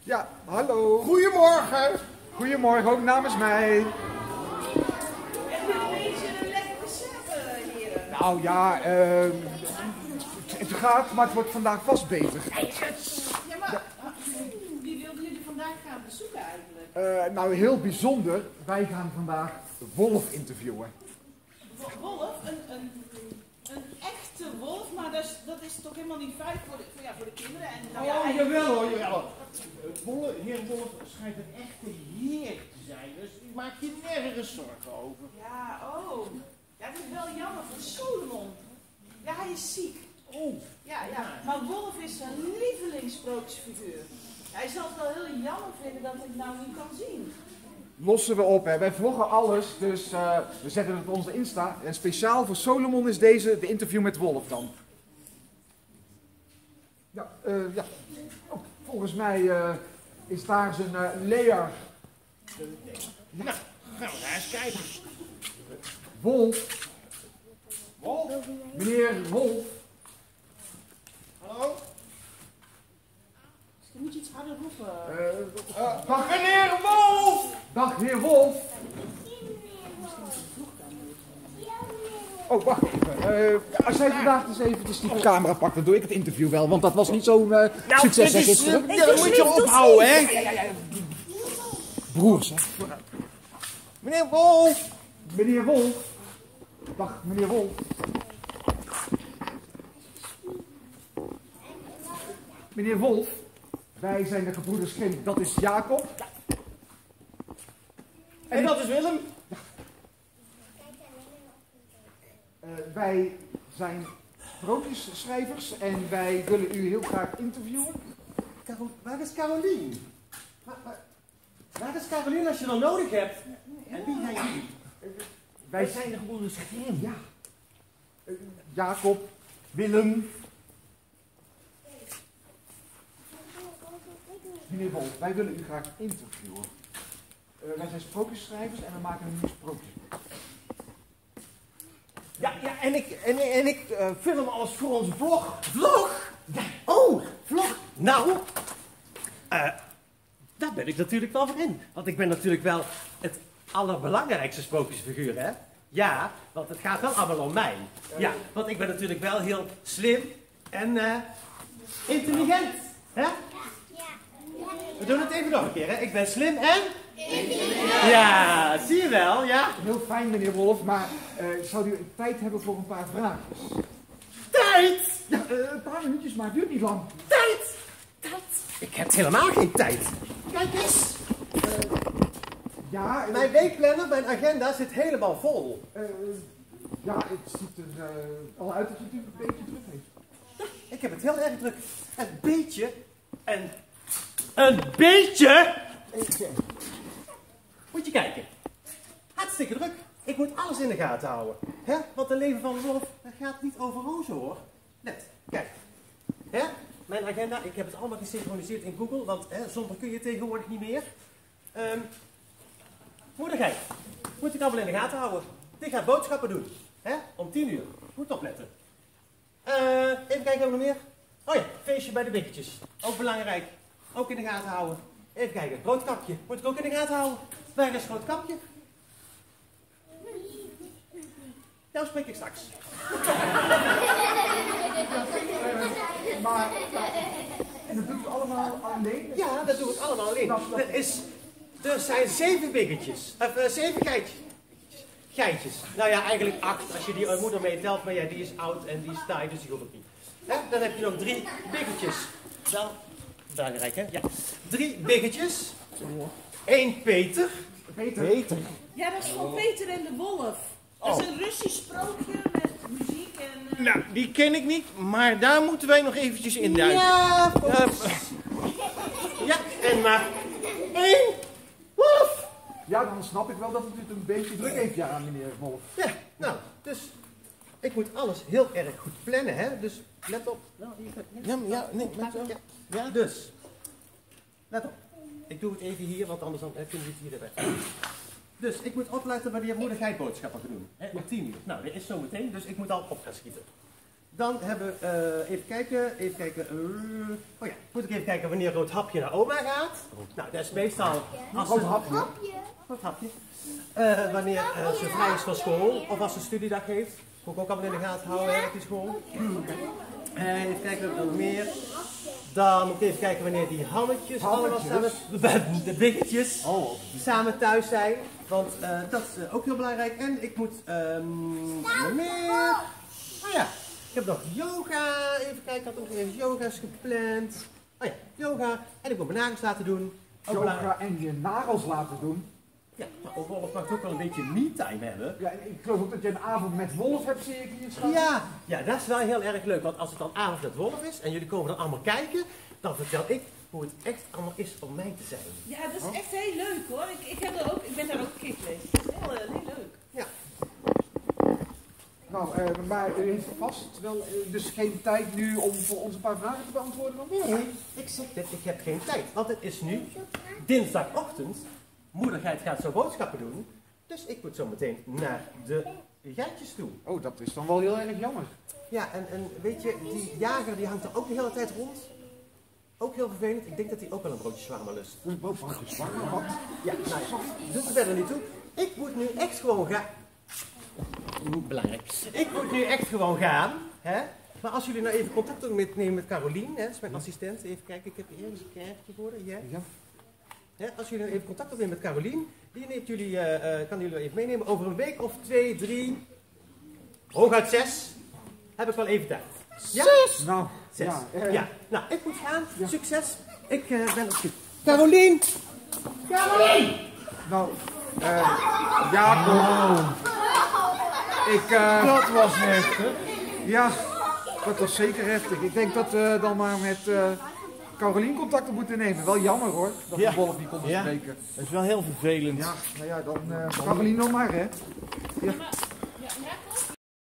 Ja, hallo. Goedemorgen. Goedemorgen, ook namens mij. En een beetje een lekkere set, heren. Nou ja, het gaat, maar het wordt vandaag vast beter. Ja, maar wie wilden jullie vandaag gaan bezoeken eigenlijk? Nou, heel bijzonder. Wij gaan vandaag Wolf interviewen. Wolf? Een echte wolf? Maar dat is toch helemaal niet fijn voor de kinderen? En, nou ja, Jawel hoor, jawel. Heer Wolf schijnt een echte heer te zijn, dus ik maak je nergens zorgen over. Ja, oh. Ja, het is wel jammer voor Solomon. Ja, hij is ziek. Oh. Ja. Maar Wolf is zijn lievelingssprookjesfiguur. Hij zal het wel heel jammer vinden dat hij het nou niet kan zien. Lossen we op, hè. Wij vloggen alles, dus we zetten het op onze Insta. En speciaal voor Solomon is deze de interview met Wolf dan. Ja, ja. Oh, volgens mij is daar zijn leer. Nou, gaan we daar eens kijken. Wolf. Wolf? Meneer Wolf. Hallo? Misschien moet je iets harder roepen. Dag Meneer Wolf! Dag, heer Wolf. Oh, wacht even. Als jij vandaag dus eventjes die camera pakt, dan doe ik het interview wel, want dat was niet zo'n succes, zeg gisteren. Dat moet je ophouden, hè? Broers, hè. Meneer Wolf! Meneer Wolf. Dag, meneer Wolf. Meneer Wolf, wij zijn de gebroeders Grimm. Dat is Jacob. En dat is Willem. Wij zijn sprookjesschrijvers en wij willen u heel graag interviewen. Waar is Carolien? Waar is Carolien als je dan nodig hebt? En wie zijn jullie? Wij zijn de gebroeders Grimm, ja. Jacob, Willem. Meneer Wolf, wij willen u graag interviewen. Wij zijn sprookjesschrijvers en we maken een nieuw sprookje. Ja, en ik film alles voor onze vlog. Vlog? Ja. Oh, vlog. Nou, daar ben ik natuurlijk wel voor in. Want ik ben natuurlijk wel het allerbelangrijkste sprookjesfiguur, hè? Ja, want het gaat wel allemaal om mij. Ja, want ik ben natuurlijk wel heel slim en intelligent, hè? We doen het even nog een keer, hè? Ik ben slim en... Ja, zie je wel, ja? Heel fijn, meneer Wolf, maar zou u tijd hebben voor een paar vragen? Tijd! Ja, een paar minuutjes, maar het duurt niet lang. Tijd! Ik heb helemaal geen tijd. Kijk eens. Ja, Mijn weekplanner, mijn agenda zit helemaal vol. ja, het ziet er al uit dat u het een beetje druk heeft. Ik heb het heel erg druk. Een beetje. En... Een beetje? Moet je kijken. Hartstikke druk. Ik moet alles in de gaten houden. Hè? Want het leven van een wolf, dat gaat niet over rozen hoor. Net, kijk. Hè? Mijn agenda, ik heb het allemaal gesynchroniseerd in Google, want zonder kun je tegenwoordig niet meer. Moedergeit, moet ik allemaal in de gaten houden. Die gaat boodschappen doen. Hè? Om 10 uur. Moet opletten. Even kijken, hebben we nog meer? Oh ja, feestje bij de biggetjes. Ook belangrijk. Ook in de gaten houden. Even kijken, roodkapje. Moet ik ook in de gaten houden. Waar is roodkapje? Nou spreek ik straks. Maar, en dat doet u allemaal alleen? Ja, dat doe ik allemaal alleen. Er zijn 7 biggetjes. Of 7 geitjes. Nou ja, eigenlijk 8 als je die moeder meetelt. Maar ja, die is oud en die is taai, dus die hoef ik niet. Dan heb je nog 3 biggetjes. Wel, belangrijk hè? Ja. 3 biggetjes. 1 Peter. Peter. Ja, dat is van Peter en de Wolf. Dat is een Russisch sprookje met muziek en... Nou, die ken ik niet, maar daar moeten wij nog eventjes induiken. Ja, ja, en maar 1 wolf. Ja, dan snap ik wel dat u het een beetje druk heeft, ja, meneer Wolf. Ja, nou, dus ik moet alles heel erg goed plannen, hè? Dus let op. Ja, dus. Let op. Ik doe het even hier, want anders dan vinden we het hier erbij. Dus ik moet opletten wanneer moeder geitboodschappen gaan doen. Hè? Om 10 uur. Nou, dat is zo meteen, dus ik moet al op gaan schieten. Dan hebben we, even kijken. Oh ja, moet ik even kijken wanneer Roodhapje naar oma gaat. Nou, dat is meestal als ze... Roodhapje. Wanneer ze vrij is van school of als ze studiedag heeft. Moet ik ook allemaal in de gaten houden op die school. Even kijken wat nog meer. Dan moet ik even kijken wanneer die Hannetjes allemaal samen, de biggetjes, samen thuis zijn. Want dat is ook heel belangrijk. En ik moet nog meer. Oh ja, ik heb nog yoga. Even kijken, ik had ook even yoga's gepland. Oh ja, yoga. En ik moet mijn nagels laten doen. Yoga en je nagels laten doen. Ja, maar Wolf mag ook wel een beetje me-time hebben. Ja, en ik geloof ook dat je een avond met Wolf hebt, zie ik hier staan. Ja, dat is wel heel erg leuk. Want als het dan avond met Wolf is en jullie komen dan allemaal kijken, dan vertel ik hoe het echt allemaal is om mij te zijn. Ja, dat is echt heel leuk hoor. Ik ben daar ook een keer geweest. Dat is heel leuk. Ja. Nou, maar u heeft vast wel dus geen tijd nu om voor ons een paar vragen te beantwoorden? Nee, ik zeg dit, ik heb geen tijd. Want het is nu dinsdagochtend. Moederheid gaat zo boodschappen doen. Dus ik moet zo meteen naar de geitjes toe. Oh, dat is dan wel heel erg jammer. Ja, en weet je, die jager die hangt er ook de hele tijd rond. Ook heel vervelend. Ik denk dat hij ook wel een broodje shawarma lust. Een broodje shawarma, wat? Ja, nou ja, doet er verder niet toe. Ik moet nu echt gewoon gaan. Belangrijk. Ik moet nu echt gewoon gaan. Hè? Maar als jullie nou even contact opnemen met Carolien, hè, dat is mijn assistent. Even kijken, ik heb hier ergens een kaartje voor haar. Ja. Ja, als jullie nou even contact opnemen met Carolien, die neemt jullie, kan jullie even meenemen. Over een week of 2, 3, hooguit 6, heb ik wel even tijd. Ja? 6! Nou, 6. ja. Ja. Nou, ik moet gaan. Ja. Succes. Ik ben op zoek. Carolien! Carolien! Nou, Jacob. Dat was heftig. Ja, dat was zeker heftig. Ik denk dat we dan maar met Carolien contact op moeten nemen. Wel jammer hoor, dat we Wolf niet konden spreken. Dat is wel heel vervelend. Ja, nou ja, dan Carolien nog maar hè. Ja. Ja,